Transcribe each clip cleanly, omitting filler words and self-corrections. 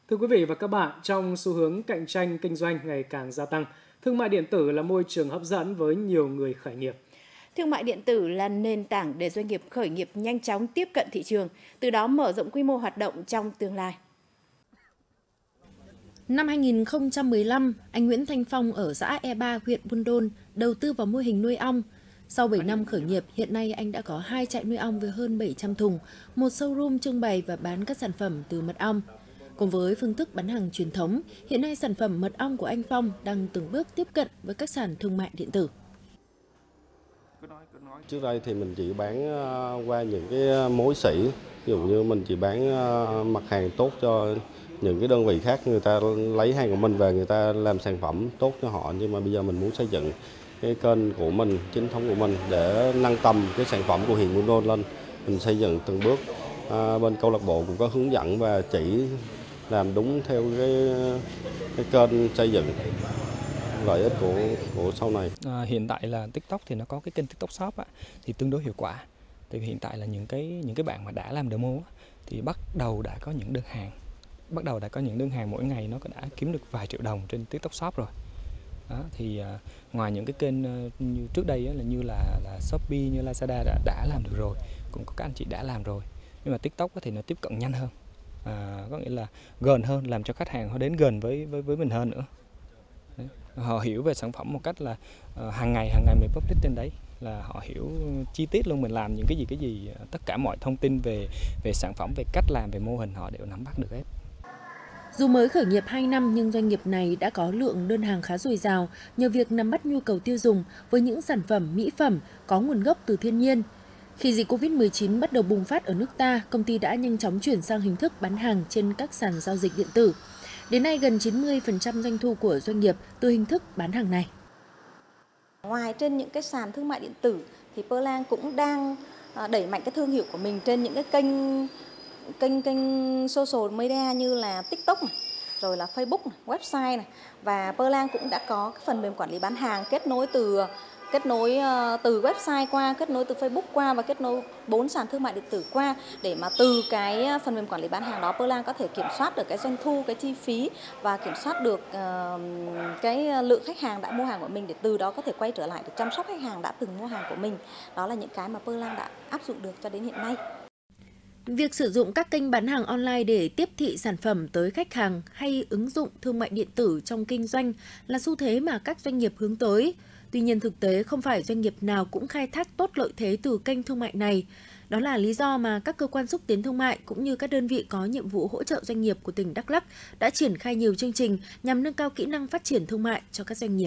Thưa quý vị và các bạn, trong xu hướng cạnh tranh kinh doanh ngày càng gia tăng, thương mại điện tử là môi trường hấp dẫn với nhiều người khởi nghiệp. Thương mại điện tử là nền tảng để doanh nghiệp khởi nghiệp nhanh chóng tiếp cận thị trường, từ đó mở rộng quy mô hoạt động trong tương lai. Năm 2015, anh Nguyễn Thanh Phong ở xã E3, huyện Buôn Đôn đầu tư vào mô hình nuôi ong. Sau 7 năm khởi nghiệp, hiện nay anh đã có 2 trại nuôi ong với hơn 700 thùng, một showroom trưng bày và bán các sản phẩm từ mật ong. Cùng với phương thức bán hàng truyền thống, hiện nay sản phẩm mật ong của anh Phong đang từng bước tiếp cận với các sàn thương mại điện tử. Trước đây thì mình chỉ bán qua những cái mối xỉ, ví dụ như mình chỉ bán mặt hàng tốt cho những cái đơn vị khác, người ta lấy hàng của mình về, người ta làm sản phẩm tốt cho họ. Nhưng mà bây giờ mình muốn xây dựng cái kênh của mình, chính thống của mình để nâng tầm cái sản phẩm của huyện Buôn Đôn lên. Mình xây dựng từng bước. Bên câu lạc bộ cũng có hướng dẫn và chỉ làm đúng theo cái kênh xây dựng. Lợi ích của sau này. Hiện tại là TikTok thì nó có cái kênh TikTok Shop thì tương đối hiệu quả. Tại vì hiện tại là những cái bạn mà đã làm demo thì bắt đầu đã có những đơn hàng mỗi ngày nó đã kiếm được vài triệu đồng trên TikTok Shop rồi. Đó, thì ngoài những cái kênh như trước đây như là Shopee, như Lazada đã làm được rồi, cũng có các anh chị đã làm rồi. Nhưng mà TikTok thì nó tiếp cận nhanh hơn, có nghĩa là gần hơn, làm cho khách hàng họ đến gần với mình hơn nữa. Đấy. Họ hiểu về sản phẩm một cách là hàng ngày mình public trên đấy, là họ hiểu chi tiết luôn mình làm những cái gì, tất cả mọi thông tin về sản phẩm, về cách làm, về mô hình họ đều nắm bắt được hết. Dù mới khởi nghiệp 2 năm nhưng doanh nghiệp này đã có lượng đơn hàng khá dồi dào nhờ việc nắm bắt nhu cầu tiêu dùng với những sản phẩm mỹ phẩm có nguồn gốc từ thiên nhiên. Khi dịch Covid-19 bắt đầu bùng phát ở nước ta, công ty đã nhanh chóng chuyển sang hình thức bán hàng trên các sàn giao dịch điện tử. Đến nay, gần 90% doanh thu của doanh nghiệp từ hình thức bán hàng này. Ngoài trên những cái sàn thương mại điện tử, thì Pearland cũng đang đẩy mạnh cái thương hiệu của mình trên những cái kênh social media như là TikTok này, rồi là Facebook này, website này. Và Pearland cũng đã có cái phần mềm quản lý bán hàng kết nối từ website qua, kết nối từ Facebook qua và kết nối 4 sàn thương mại điện tử qua, để mà từ cái phần mềm quản lý bán hàng đó Pearland có thể kiểm soát được cái doanh thu, cái chi phí và kiểm soát được cái lượng khách hàng đã mua hàng của mình, để từ đó có thể quay trở lại để chăm sóc khách hàng đã từng mua hàng của mình. Đó là những cái mà Pearland đã áp dụng được cho đến hiện nay. Việc sử dụng các kênh bán hàng online để tiếp thị sản phẩm tới khách hàng hay ứng dụng thương mại điện tử trong kinh doanh là xu thế mà các doanh nghiệp hướng tới. Tuy nhiên thực tế không phải doanh nghiệp nào cũng khai thác tốt lợi thế từ kênh thương mại này. Đó là lý do mà các cơ quan xúc tiến thương mại cũng như các đơn vị có nhiệm vụ hỗ trợ doanh nghiệp của tỉnh Đắk Lắk đã triển khai nhiều chương trình nhằm nâng cao kỹ năng phát triển thương mại cho các doanh nghiệp.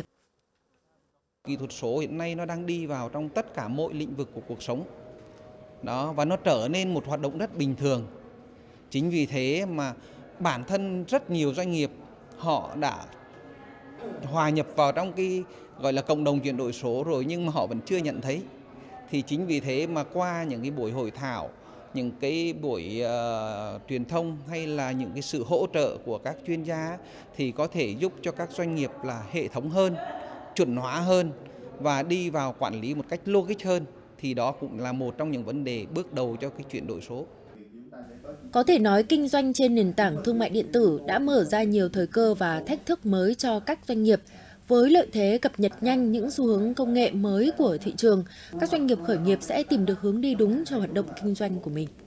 Kỹ thuật số hiện nay nó đang đi vào trong tất cả mọi lĩnh vực của cuộc sống. Đó, và nó trở nên một hoạt động rất bình thường. Chính vì thế mà bản thân rất nhiều doanh nghiệp họ đã hòa nhập vào trong cái gọi là cộng đồng chuyển đổi số rồi, nhưng mà họ vẫn chưa nhận thấy. Thì chính vì thế mà qua những cái buổi hội thảo, những cái buổi truyền thông hay là những cái sự hỗ trợ của các chuyên gia thì có thể giúp cho các doanh nghiệp là hệ thống hơn, chuẩn hóa hơn và đi vào quản lý một cách logic hơn. Thì đó cũng là một trong những vấn đề bước đầu cho cái chuyển đổi số. Có thể nói kinh doanh trên nền tảng thương mại điện tử đã mở ra nhiều thời cơ và thách thức mới cho các doanh nghiệp. Với lợi thế cập nhật nhanh những xu hướng công nghệ mới của thị trường, các doanh nghiệp khởi nghiệp sẽ tìm được hướng đi đúng cho hoạt động kinh doanh của mình.